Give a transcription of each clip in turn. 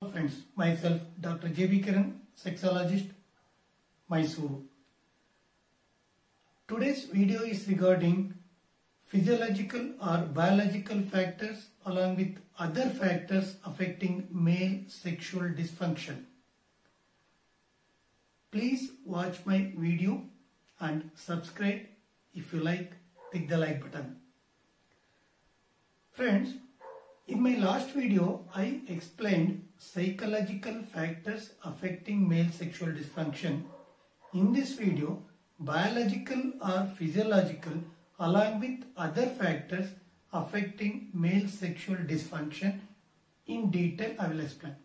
Friends, myself Dr. J.B. Kiran, sexologist, Mysuru. Today's video is regarding physiological or biological factors along with other factors affecting male sexual dysfunction. Please watch my video and subscribe. If you like, click the like button. Friends, in my last video, I explained psychological factors affecting male sexual dysfunction. In this video, biological or physiological along with other factors affecting male sexual dysfunction in detail I will explain.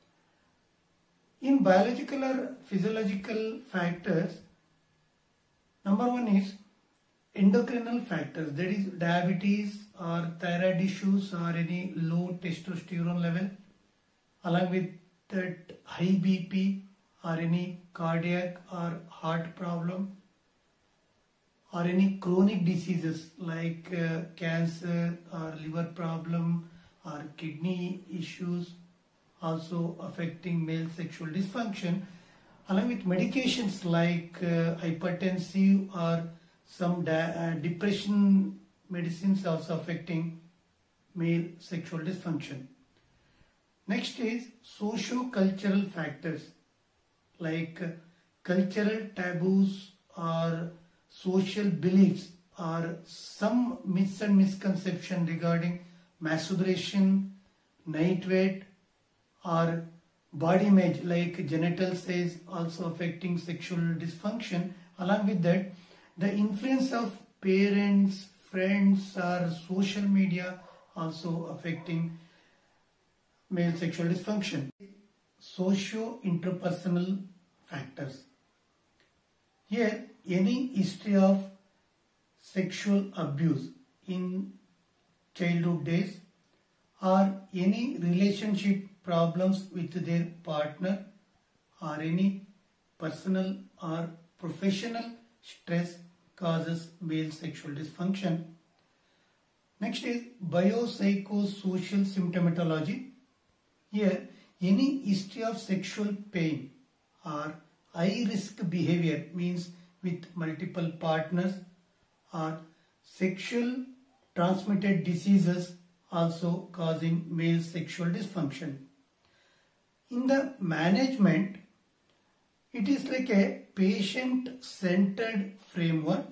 In biological or physiological factors, number one is endocrinal factors, that is diabetes or thyroid issues or any low testosterone level, along with that high BP or any cardiac or heart problem or any chronic diseases like cancer or liver problem or kidney issues also affecting male sexual dysfunction, along with medications like hypertensive or some depression medicines also affecting male sexual dysfunction. Next is socio-cultural factors like cultural taboos or social beliefs or some myths and misconception regarding masturbation, night weight or body image like genital size also affecting sexual dysfunction. Along with that, the influence of parents, friends or social media also affecting male sexual dysfunction. Socio-interpersonal factors. Here, any history of sexual abuse in childhood days or any relationship problems with their partner or any personal or professional stress causes male sexual dysfunction. Next is biopsychosocial symptomatology. Here, any history of sexual pain or high risk behavior means with multiple partners or sexual transmitted diseases also causing male sexual dysfunction. In the management, it is like a patient-centered framework.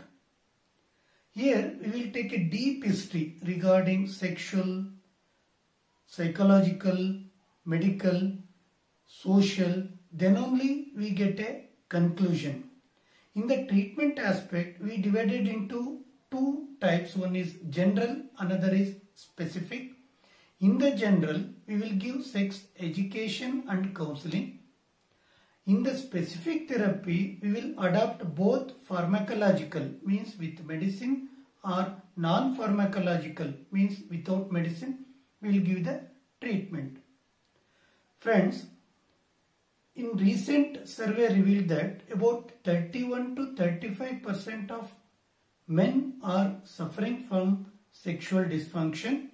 Here we will take a deep history regarding sexual, psychological, medical, social, then only we get a conclusion. In the treatment aspect, we divided into two types. One is general, another is specific. In the general, we will give sex education and counseling. In the specific therapy, we will adopt both pharmacological, means with medicine, or non-pharmacological, means without medicine, we will give the treatment. Friends, in recent survey revealed that about 31 to 35% of men are suffering from sexual dysfunction,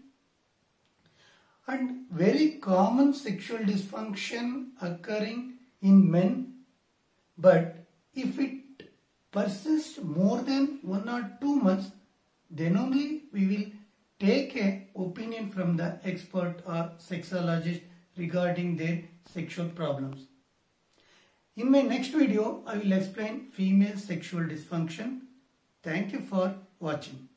and very common sexual dysfunction occurring in men, but if it persists more than 1 or 2 months, then only we will take an opinion from the expert or sexologist regarding their sexual problems. In my next video, I will explain female sexual dysfunction. Thank you for watching.